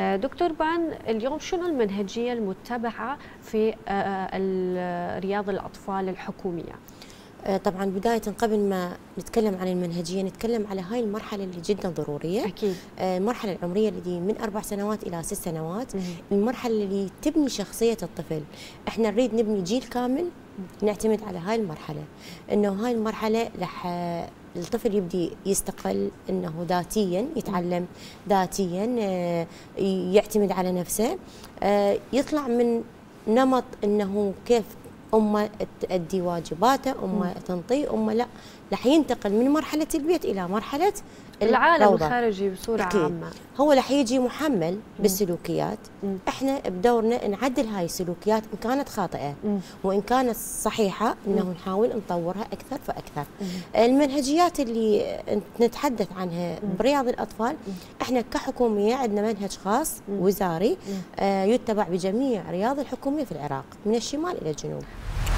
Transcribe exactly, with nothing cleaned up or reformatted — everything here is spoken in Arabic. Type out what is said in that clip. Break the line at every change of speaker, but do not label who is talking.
دكتور بان، اليوم شنو المنهجية المتبعة في رياض الأطفال الحكومية؟
طبعا بداية قبل ما نتكلم عن المنهجية نتكلم على هاي المرحلة اللي جدا ضرورية.
أكيد.
المرحلة العمرية اللي من أربع سنوات إلى ست سنوات، مم. المرحلة اللي تبني شخصية الطفل. احنا نريد نبني جيل كامل نعتمد على هاي المرحلة، انه هاي المرحلة رح الطفل يبدي يستقل، انه ذاتيا يتعلم ذاتيا، يعتمد على نفسه، يطلع من نمط انه كيف أمه تؤدي واجباته، أمه تنطيه، أمه لا، رح ينتقل من مرحلة البيت إلى مرحلة
العالم الروضة الخارجي بصورة أكيد. عامة
هو رح يجي محمل بالسلوكيات. مم. احنا بدورنا نعدل هاي السلوكيات إن كانت خاطئة، مم. وإن كانت صحيحة إنه مم. نحاول نطورها أكثر فأكثر. مم. المنهجيات اللي نتحدث عنها مم. برياض الأطفال، مم. احنا كحكومية عندنا منهج خاص مم. وزاري، آه يتبع بجميع رياض الحكومية في العراق من الشمال إلى الجنوب.